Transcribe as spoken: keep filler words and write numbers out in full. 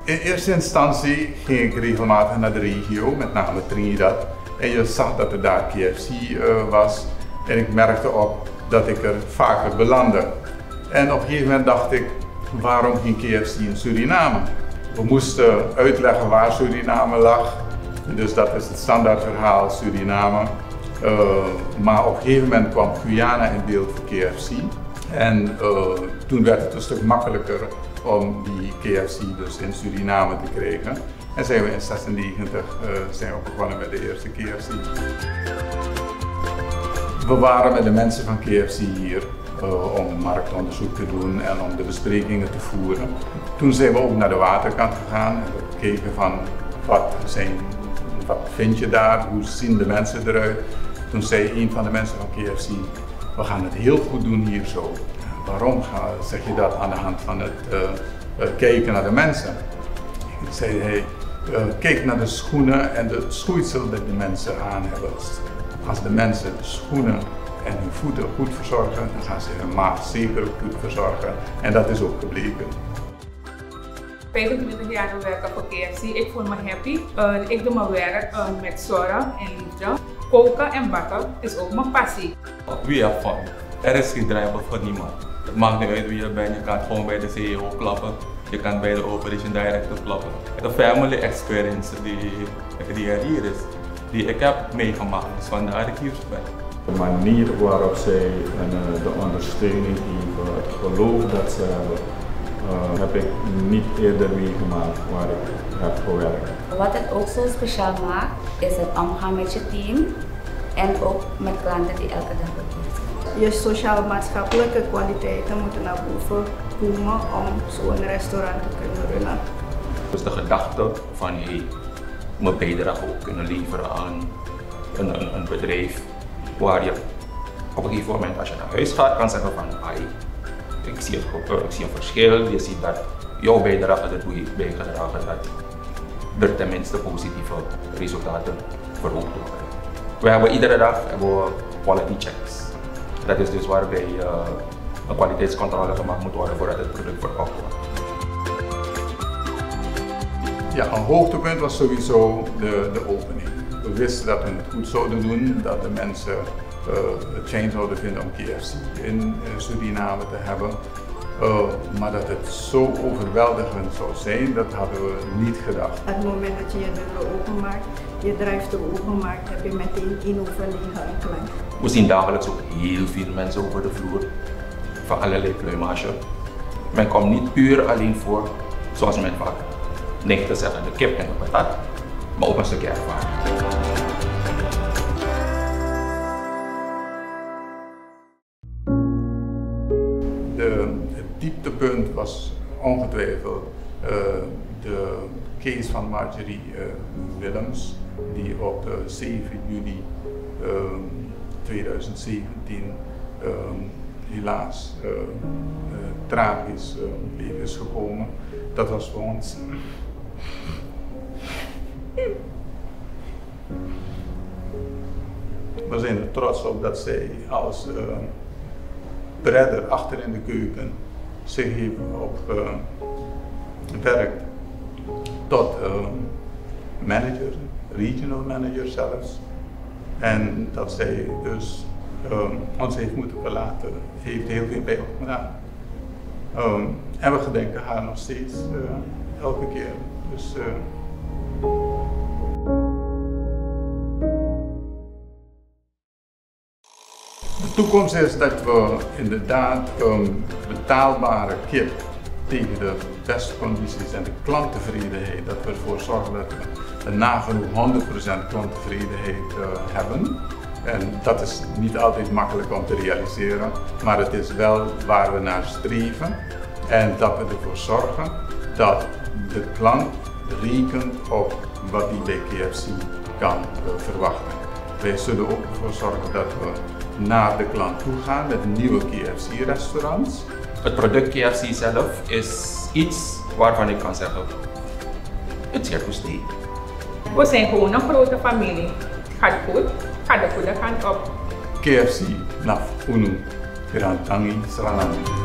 In eerste instantie ging ik regelmatig naar de regio, met name Trinidad. En je zag dat er daar K F C uh, was. En ik merkte op dat ik er vaker belandde. En op een gegeven moment dacht ik, waarom geen K F C in Suriname? We moesten uitleggen waar Suriname lag. Dus dat is het standaardverhaal Suriname. Uh, maar op een gegeven moment kwam Guyana in beeld voor K F C. En uh, toen werd het een stuk makkelijker om die K F C dus in Suriname te krijgen. En zijn we in zesennegentig uh, zijn we begonnen met de eerste K F C. We waren met de mensen van K F C hier uh, om marktonderzoek te doen en om de besprekingen te voeren. Toen zijn we ook naar de waterkant gegaan en we gekeken van wat, zijn, wat vind je daar, hoe zien de mensen eruit. Toen zei een van de mensen van K F C, we gaan het heel goed doen hier zo. Waarom zeg je dat aan de hand van het uh, uh, kijken naar de mensen? Ik zei hij, uh, kijk naar de schoenen en de schoeisel dat de mensen aan hebben. Als de mensen de schoenen en hun voeten goed verzorgen, dan gaan ze hun maag zeker ook goed verzorgen. En dat is ook gebleken. vijfentwintig jaar werken voor K F C. Ik voel me happy. Uh, ik doe mijn werk uh, met zorg en liefde. Koken en bakken is ook mijn passie. We have fun. Er is geen drempel voor niemand. Het maakt niet uit wie je bent, je kan gewoon bij de C E O klappen. Je kan bij de Operation Director klappen. De family experience die, die er hier is, die ik heb meegemaakt, dus vandaar dat ik hier ben. De manier waarop zij en, uh, de ondersteuning geven, het geloof dat ze hebben, uh, heb ik niet eerder meegemaakt waar ik heb gewerkt. Wat het ook zo speciaal maakt, is het omgaan met je team en ook met klanten die elke dag bekend zijn. Je sociaal-maatschappelijke kwaliteiten moeten naar boven komen om zo'n restaurant te kunnen runnen. Dus de gedachte van hey, mijn bijdrage ook kunnen leveren aan een, een, een bedrijf waar je op een gegeven moment als je naar huis gaat kan zeggen van hey, ik zie, het, ik zie een verschil, je ziet dat jouw bijdrage ertoe heeft bijgedragen dat er tenminste positieve resultaten verhoogd worden. We hebben iedere dag hebben we quality checks. Dat is dus waarbij uh, een kwaliteitscontrole gemaakt moet worden voordat het product verkocht wordt. Ja, een hoogtepunt was sowieso de, de opening. We wisten dat we het goed zouden doen, dat de mensen uh, het fijn zouden vinden om K F C in uh, Suriname te hebben. Uh, maar dat het zo overweldigend zou zijn, dat hadden we niet gedacht. Op het moment dat je je deuren openmaakt, je drive-thru openmaakt, heb je meteen één over negen een klant. We zien dagelijks ook heel veel mensen over de vloer, van allerlei pluimage. Men komt niet puur alleen voor, zoals men vaak neigt te zeggen, de kip en de patat, maar ook een stukje ervaring. De, het dieptepunt was ongetwijfeld uh, de case van Marjorie uh, Willems, die op uh, zeven juli uh, tweeduizend zeventien uh, helaas uh, uh, tragisch uh, om het leven is gekomen. Dat was voor ons. We zijn er trots op dat zij als uh, redder achter in de keuken zich heeft opgewerkt uh, tot uh, manager, regional manager zelfs. En dat zij dus uh, ons heeft moeten verlaten, heeft heel veel bij ons gedaan. Um, en we gedenken haar nog steeds uh, elke keer. Dus, uh, de toekomst is dat we inderdaad een betaalbare kip tegen de beste condities en de klanttevredenheid, dat we ervoor zorgen dat we een nagenoeg honderd procent klanttevredenheid uh, hebben. En dat is niet altijd makkelijk om te realiseren, maar het is wel waar we naar streven. En dat we ervoor zorgen dat de klant rekent op wat hij bij K F C kan uh, verwachten. Wij zullen ook ervoor zorgen dat we naar de klant toe gaan met nieuwe K F C restaurants. Het product K F C zelf is iets waarvan ik kan zeggen, it's here to stay. We zijn gewoon een grote familie. Gaat goed, gaat de goede kant op. K F C, Naf, Unu, Pirantangi, Sranami.